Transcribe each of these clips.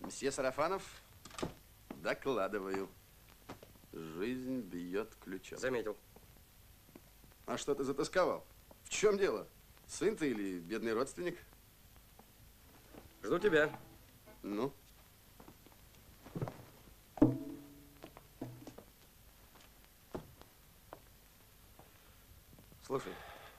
Мсье Сарафанов, докладываю. Жизнь бьет ключом. Заметил. А что ты затасковал? В чем дело? Сын ты или бедный родственник? Жду тебя. Ну? Слушай,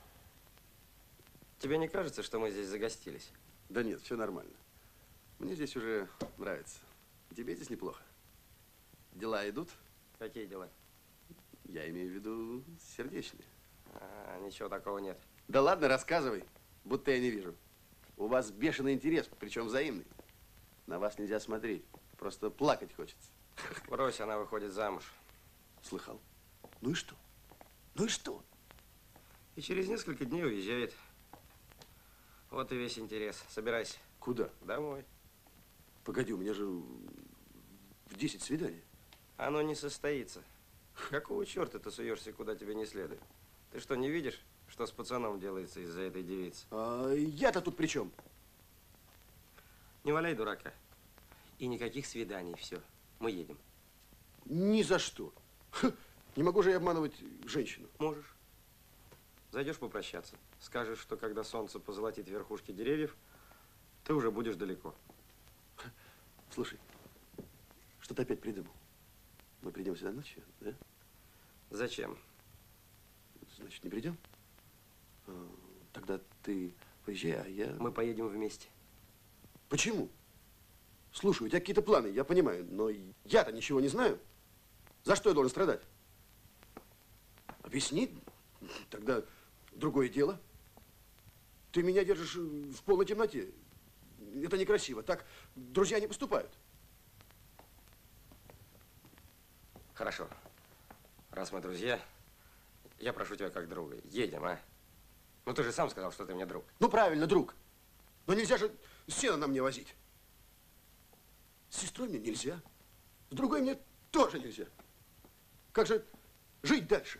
тебе не кажется, что мы здесь загостились? Да нет, все нормально. Мне здесь уже нравится. Тебе здесь неплохо. Дела идут? Какие дела? Я имею в виду сердечные. Ничего такого нет. Да ладно, рассказывай, будто я не вижу. У вас бешеный интерес, причем взаимный. На вас нельзя смотреть, просто плакать хочется. Брось, она выходит замуж. Слыхал? Ну и что? Ну и что? И через несколько дней уезжает. Вот и весь интерес. Собирайся. Куда? Домой. Погоди, у меня же в 10 свидание. Оно не состоится. Какого черта ты суешься, куда тебе не следует? Ты что, не видишь, что с пацаном делается из-за этой девицы? А я-то тут при чем? Не валяй дурака. И никаких свиданий, все. Мы едем. Ни за что. Ха, не могу же я обманывать женщину. Можешь. Зайдешь попрощаться. Скажешь, что когда солнце позолотит верхушки деревьев, ты уже будешь далеко. Слушай, что ты опять придумал? Мы придем сюда ночью, да? Зачем? Значит, не придем? Тогда ты поезжай, а я... Мы поедем вместе. Почему? Слушай, у тебя какие-то планы, я понимаю, но я-то ничего не знаю. За что я должен страдать? Объясни, тогда другое дело. Ты меня держишь в полной темноте. Это некрасиво. Так друзья не поступают. Хорошо. Раз мы друзья, я прошу тебя как друга. Едем, а? Ну, ты же сам сказал, что ты мне друг. Ну, правильно, друг. Но нельзя же сено на мне возить. С сестрой мне нельзя. С другой мне тоже нельзя. Как же жить дальше?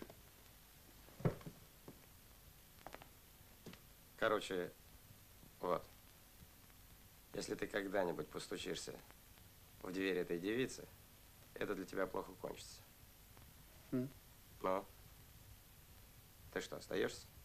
Короче, вот. Если ты когда-нибудь постучишься в дверь этой девицы, это для тебя плохо кончится. Ну? Ты что, остаешься?